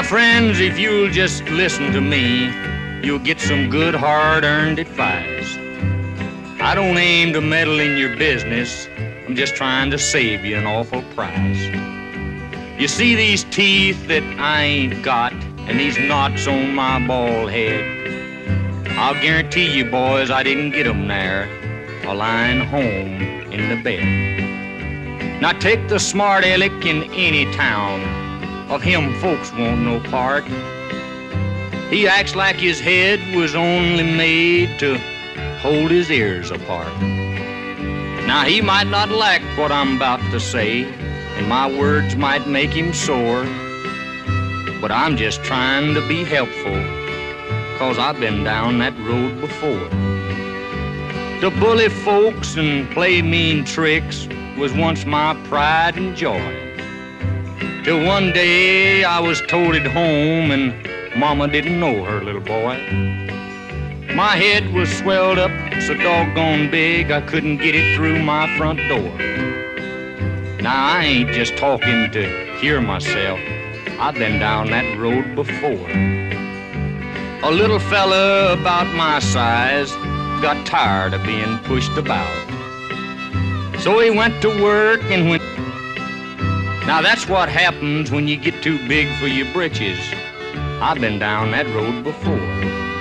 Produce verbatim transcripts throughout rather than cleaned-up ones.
friends, if you'll just listen to me, you'll get some good hard-earned advice. I don't aim to meddle in your business. I'm just trying to save you an awful price. You see these teeth that I ain't got and these knots on my bald head? I'll guarantee you, boys, I didn't get 'em there while lying home in the bed. Now take the smart aleck in any town, of him folks won't no part. He acts like his head was only made to hold his ears apart. Now he might not like what I'm about to say, and my words might make him sore, but I'm just trying to be helpful, 'cause I've been down that road before. To bully folks and play mean tricks was once my pride and joy, till one day I was told at home and Mama didn't know her little boy. My head was swelled up so doggone big I couldn't get it through my front door. Now I ain't just talking to hear myself, I've been down that road before. A little fella about my size got tired of being pushed about, so he went to work and went. Now that's what happens when you get too big for your britches. I've been down that road before.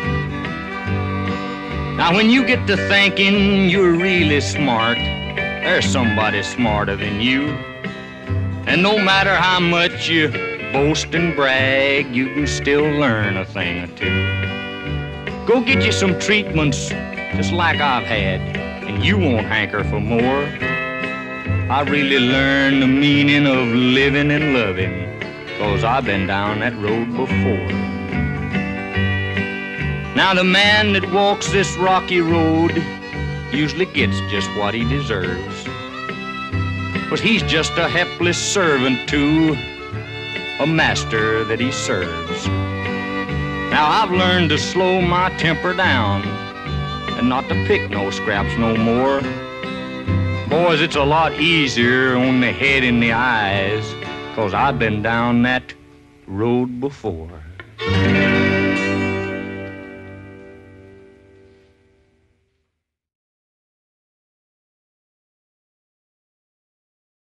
Now when you get to thinking you're really smart, there's somebody smarter than you. And no matter how much you boast and brag, you can still learn a thing or two. Go get you some treatments just like I've had, and you won't hanker for more. I really learned the meaning of living and loving, 'cause I've been down that road before. Now the man that walks this rocky road usually gets just what he deserves, 'cause he's just a helpless servant to a master that he serves. Now I've learned to slow my temper down and not to pick no scraps no more. Boys, it's a lot easier on the head and the eyes, 'cause I've been down that road before.